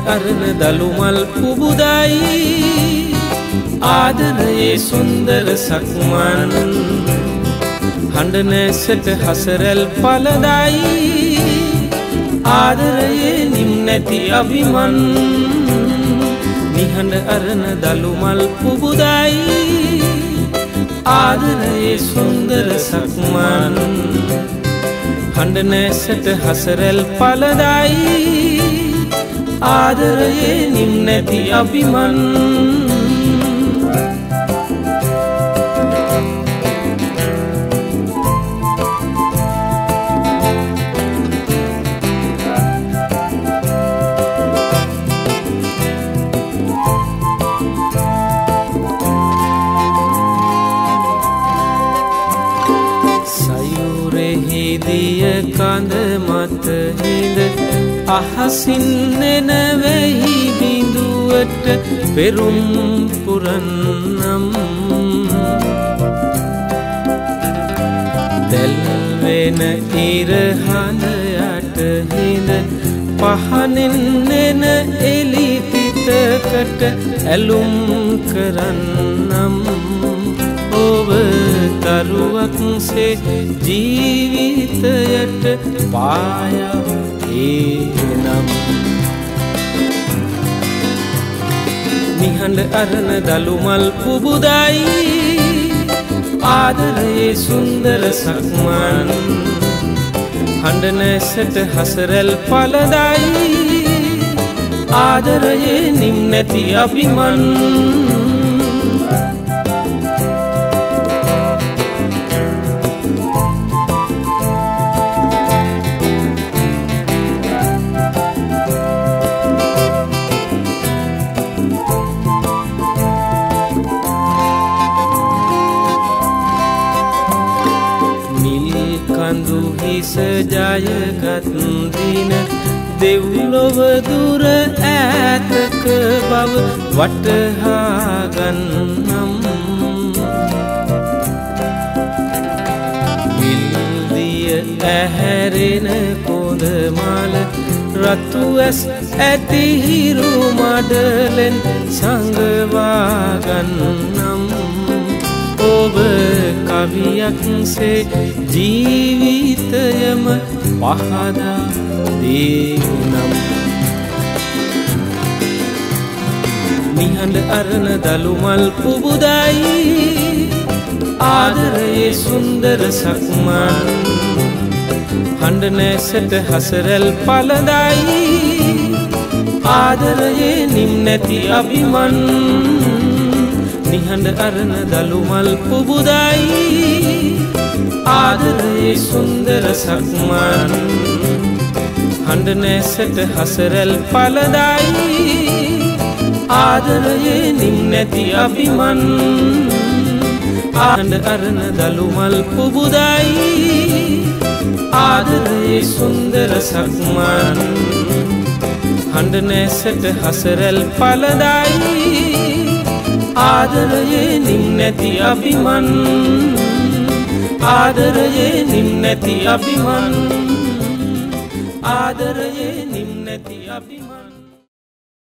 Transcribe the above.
අරන දළුමල් පුබුදයි ආදරයේ සුන්දර සක්මන් හඬ නැසට හසරැල් පලදයි ආදරයේ නිම් නැති අභිමන් නිහඬ අරන දළුමල් පුබුදයි ආදරයේ සුන්දර සක්මන් හඬ නැසට හසරැල් පලදයි ආදරයේ නිම් නැති අභිමන් දිය කඳ මත හිඳ අහසින් නෙනවෙහි බිඳුවට පෙරුම් පුරන්නම් දැල්වෙන ඉරහඳ යට හිඳ පහනින් නෙන එලි පිටකට ඇලුම් කරන්නම් ඔබ තරුවක්සේ ජීවිතයට පායා එනම් නිහඬ අරන දළුමල් පුබුදයි ආදරයේ සුන්දර සක්මන් හඬ නැසට හසරැල් පලදයි ආදරයේ නිම් නැති අභිමන් කඳු හිස ජයගත් දින දෙව්ලොව දුර ඈතක බව වටහා ගන්නම් විල්දිය ඇහැරෙන කොඳ මල රතු ඇස් ඇති හිරු මඩලෙන් සංගවා ගන්නම් ඔබ කවියක්සේ ජීවිතයම පහදා දේනම් නිහඬ අරන දළුමල් පුබුදයි ආදරයේ සුන්දර සක්මන් හඬ නැසට හසරැල් පලදයි ආදරයේ නිම් නැති අභිමන් නිහඬ අරන දළුමල් පුබුදයි ආදරයේ සුන්දර සක්මන් හඬ නැසට හසරැල් පලදයි ආදරයේ නිම් නැති අභිමන් හඬ අරන දළුමල් පුබුදයි ආදරයේ සුන්දර සක්මන් හඬ නැසට හසරැල් පලදයි ආදරයේ නිම් නැති අභිමන් ආදරයේ නිම් නැති අභිමන් ආදරයේ නිම් නැති අභිමන්